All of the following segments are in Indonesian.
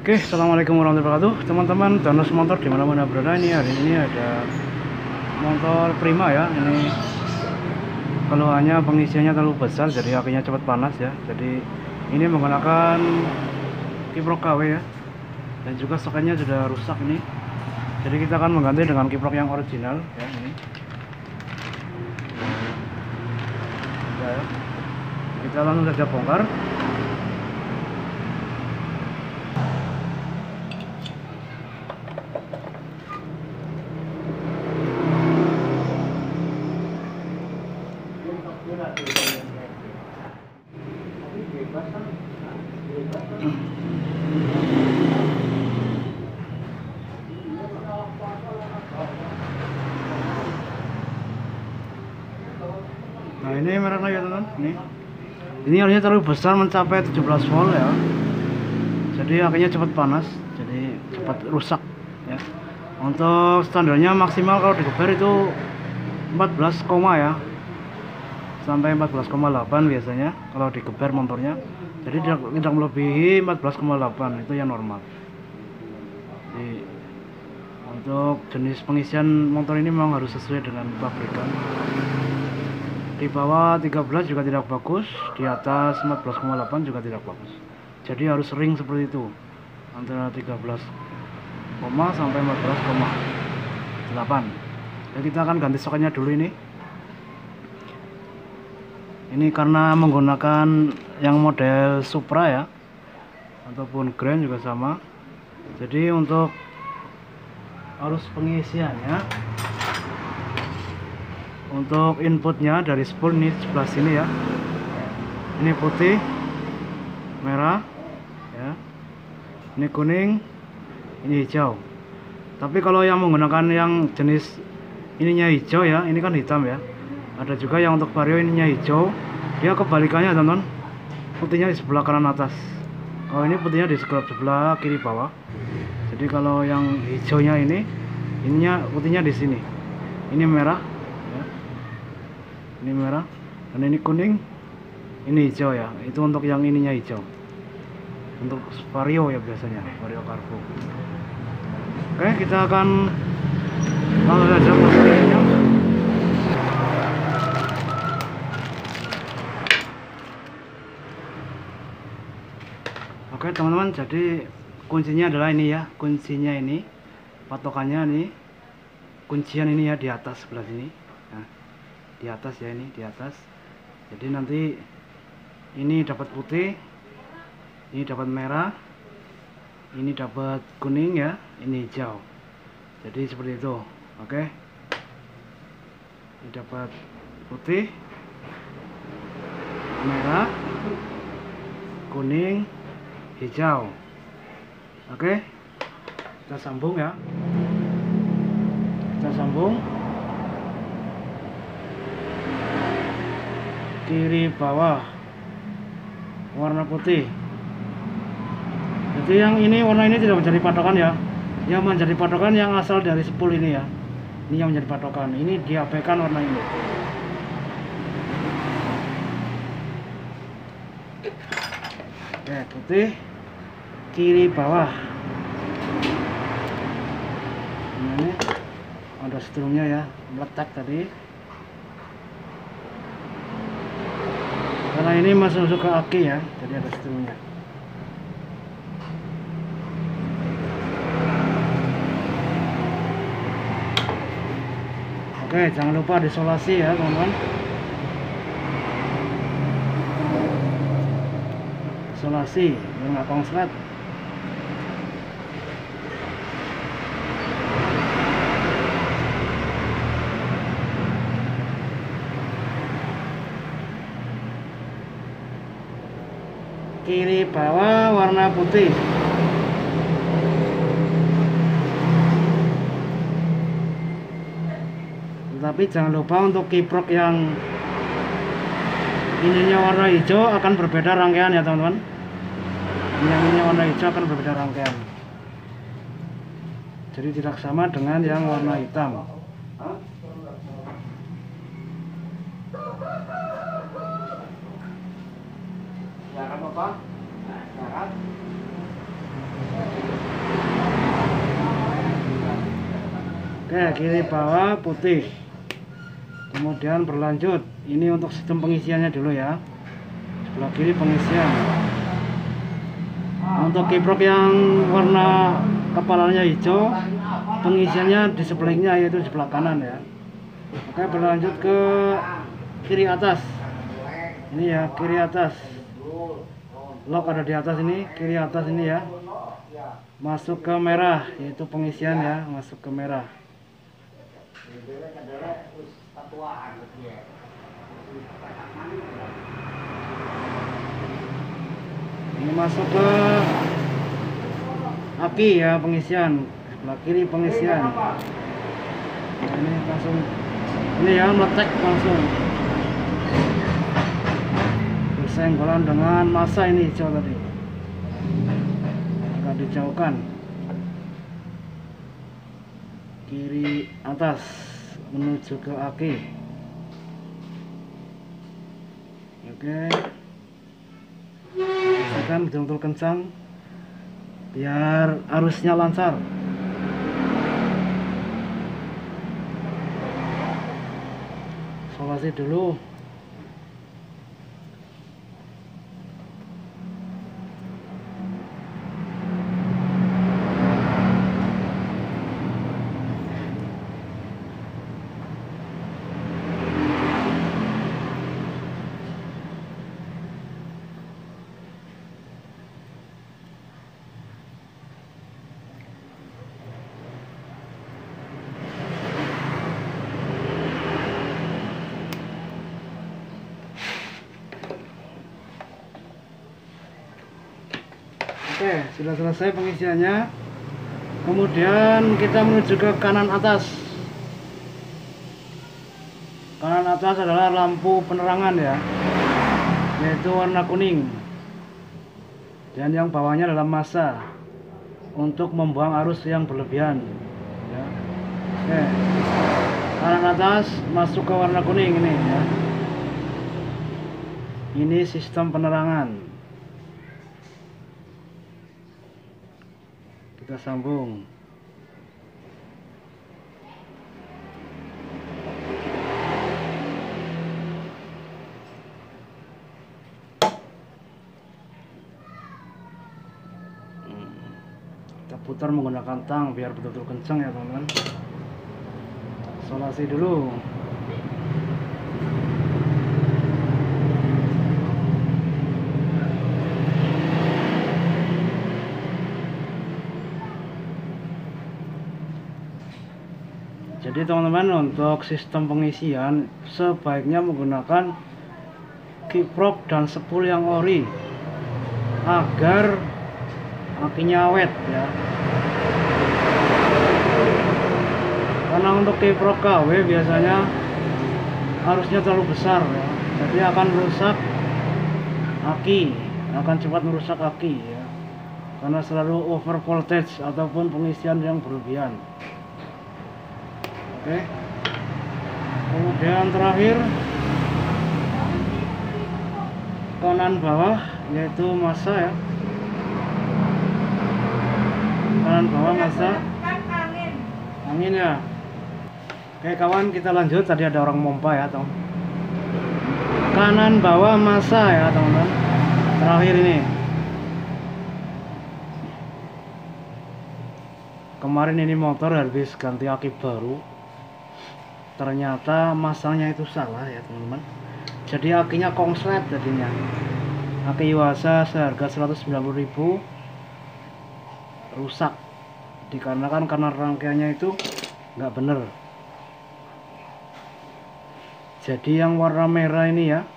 Oke, assalamualaikum warahmatullahi wabarakatuh, teman-teman Danos Motor dimana-mana berada. Ini hari ini ada motor Prima ya. Ini keluhannya pengisiannya terlalu besar, jadi akhirnya cepat panas ya. Jadi ini menggunakan kiprok KW ya, dan juga soketnya sudah rusak ini. Jadi kita akan mengganti dengan kiprok yang original ya. Ini ya, kita langsung saja bongkar. Nah, ini mereknya ya teman, ini harusnya terlalu besar, mencapai 17 volt ya, jadi akhirnya cepat panas, jadi cepat rusak ya. Untuk standarnya maksimal kalau digeber itu 14, ya, sampai 14,8 biasanya kalau digeber motornya, jadi tidak melebihi 14,8, itu yang normal. Jadi, untuk jenis pengisian motor ini memang harus sesuai dengan pabrikan. Di bawah 13 juga tidak bagus, di atas 14,8 juga tidak bagus. Jadi harus ring seperti itu, antara 13, sampai 14,8. Jadi kita akan ganti soketnya dulu ini. Ini karena menggunakan yang model Supra ya, ataupun Grand juga sama. Jadi untuk arus pengisiannya, untuk inputnya dari spool ini sebelah sini ya, ini putih, merah ya, ini kuning, ini hijau. Tapi kalau yang menggunakan yang jenis ininya hijau ya, ini kan hitam ya, ada juga yang untuk vario ininya hijau, dia kebalikannya teman-teman, putihnya di sebelah kanan atas. Kalau ini putihnya di sebelah kiri bawah. Jadi kalau yang hijaunya ininya putihnya di sini, ini merah ya. Ini merah, dan ini kuning, ini hijau ya. Itu untuk yang ininya hijau, untuk vario ya, biasanya vario cargo. Oke, kita akan langsung saja masuknya. Oke teman-teman, jadi kuncinya adalah ini ya, kuncinya ini, patokannya ini, kuncian ini ya, di atas sebelah sini. Nah, di atas ya, ini di atas. Jadi nanti ini dapat putih, ini dapat merah, ini dapat kuning ya, ini hijau. Jadi seperti itu. Oke, ini dapat putih, merah, kuning, hijau. Oke, kita sambung ya, kita sambung kiri bawah warna putih. Jadi yang ini, warna ini tidak menjadi patokan ya, yang menjadi patokan yang asal dari spool ini ya, ini yang menjadi patokan. Ini diabaikan warna ini. Oke, putih kiri bawah. Ini ada strumnya ya, meletak tadi. Karena ini masuk ke aki ya, jadi ada strumnya. Oke, jangan lupa disolasi ya teman-teman. Isolasi biar nggak konslet. Kiri bawah warna putih. Tapi jangan lupa untuk kiprok yang ininya warna hijau akan berbeda rangkaian ya teman-teman. Yang ini warna hijau akan berbeda rangkaian, jadi tidak sama dengan yang warna hitam. Ya kan Bapak? Ya kan? Oke, kiri bawah putih. Kemudian berlanjut, ini untuk sistem pengisiannya dulu ya. Sebelah kiri pengisian. Untuk kiprok yang warna kepalanya hijau, pengisiannya di sebelahnya, yaitu di sebelah kanan ya. Oke, berlanjut ke kiri atas. Ini ya, kiri atas. Lock ada di atas ini, kiri atas ini ya. Masuk ke merah, yaitu pengisian ya, masuk ke merah. Ini masuk ke aki ya, pengisian. Sebelah kiri pengisian. Nah, ini langsung, ini ya, meletek langsung. Bersenggolan dengan massa ini hijau tadi. Agak dijauhkan. Kiri atas menuju ke aki. Oke, tekan betul-betul kencang biar arusnya lancar. Isolasi dulu. Oke, sudah selesai pengisiannya. Kemudian kita menuju ke kanan atas. Kanan atas adalah lampu penerangan ya, yaitu warna kuning. Dan yang bawahnya adalah massa untuk membuang arus yang berlebihan ya. Oke, kanan atas masuk ke warna kuning ini ya. Ini sistem penerangan. Kita sambung. Kita putar menggunakan tang biar betul-betul kencang ya teman-teman. Isolasi dulu. Jadi teman-teman, untuk sistem pengisian sebaiknya menggunakan kiprok dan spool yang ori agar akinya awet ya. Karena untuk kiprok KW biasanya arusnya terlalu besar ya, jadi akan merusak aki, akan cepat merusak aki ya, karena selalu over voltage ataupun pengisian yang berlebihan. Oke, kemudian terakhir kanan bawah, yaitu massa ya, kanan bawah massa angin ya. Oke kawan, kita lanjut. Tadi ada orang mompa ya teman. Kanan bawah massa ya teman-teman, terakhir ini. Kemarin ini motor habis ganti aki baru, ternyata masangnya itu salah ya teman-teman. Jadi akinya konslet jadinya. Aki Yuasa seharga 190.000 rusak dikarenakan karena rangkaiannya itu nggak bener. Jadi yang warna merah ini ya,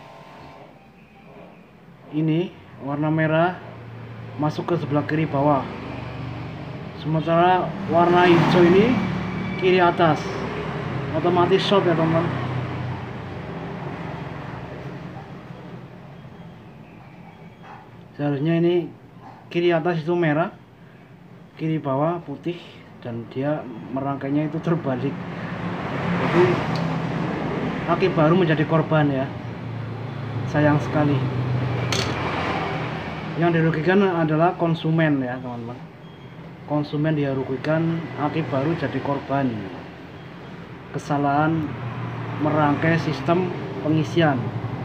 ini warna merah masuk ke sebelah kiri bawah, sementara warna hijau ini kiri atas. Otomatis short ya teman-teman. Seharusnya ini kiri atas itu merah, kiri bawah putih, dan dia merangkainya itu terbalik. Jadi aki baru menjadi korban ya, sayang sekali. Yang dirugikan adalah konsumen ya teman-teman. Konsumen dirugikan, aki baru jadi korban kesalahan merangkai sistem pengisian.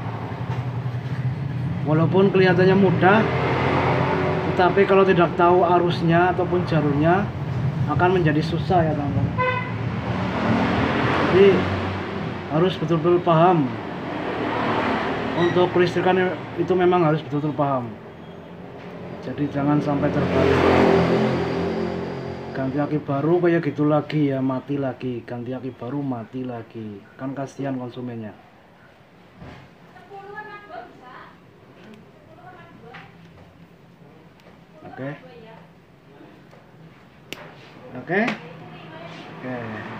Walaupun kelihatannya mudah, tetapi kalau tidak tahu arusnya ataupun jalurnya akan menjadi susah ya teman-teman. Jadi harus betul-betul paham. Untuk kelistrikan itu memang harus betul-betul paham. Jadi jangan sampai terbalik. Ganti aki baru kayak gitu lagi ya, mati lagi. Ganti aki baru mati lagi. Kan kasihan konsumennya. Oke. Oke. Oke.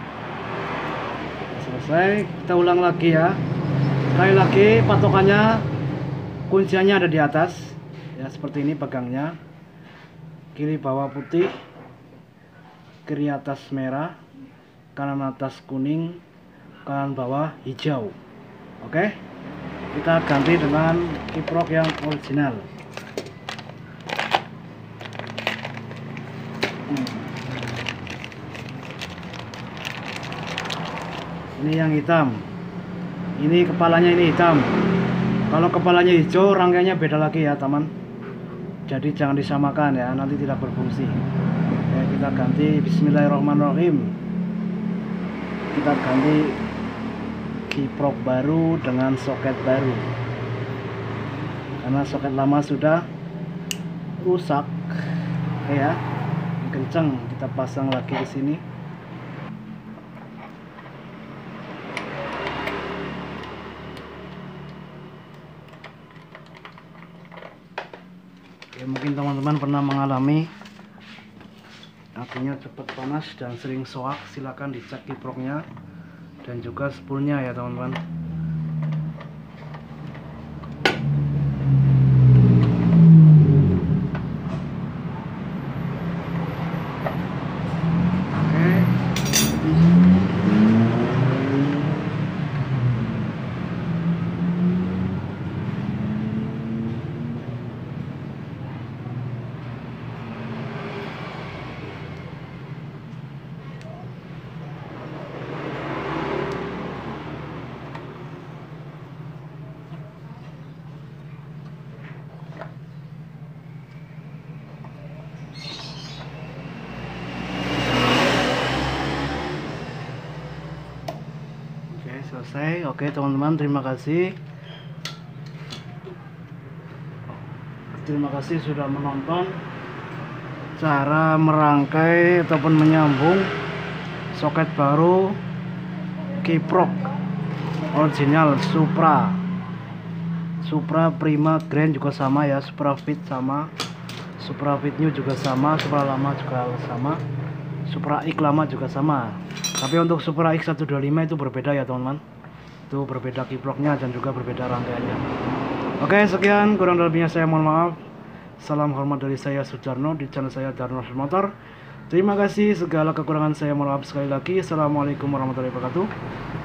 Selesai, kita ulang lagi ya. Sekali lagi patokannya, kunciannya ada di atas ya, seperti ini pegangnya. Kiri bawah putih, kiri atas merah, kanan atas kuning, kanan bawah hijau. Oke, kita ganti dengan kiprok yang original. Ini yang hitam, ini kepalanya ini hitam. Kalau kepalanya hijau, rangkaiannya beda lagi ya teman. Jadi jangan disamakan ya, nanti tidak berfungsi. Oke, kita ganti. Bismillahirrahmanirrahim. Kita ganti kiprok baru dengan soket baru, karena soket lama sudah rusak. Oke ya, kencang, kita pasang lagi ke sini. Ya, mungkin teman-teman pernah mengalami akinya cepat panas dan sering soak, silakan dicek kiproknya dan juga spoolnya ya teman-teman. Selesai. Oke teman-teman, terima kasih sudah menonton cara merangkai ataupun menyambung soket baru kiprok original Supra Prima Grand juga sama ya, Supra Fit sama, Supra Fit New juga sama, Supra lama juga sama, Supra X lama juga sama. Tapi untuk Supra X125 itu berbeda ya teman-teman. Itu berbeda kiproknya dan juga berbeda rangkaiannya. Oke, sekian, kurang lebihnya saya mohon maaf. Salam hormat dari saya Sujarno di channel saya Darno Motor. Terima kasih, segala kekurangan saya mohon maaf sekali lagi. Assalamualaikum warahmatullahi wabarakatuh.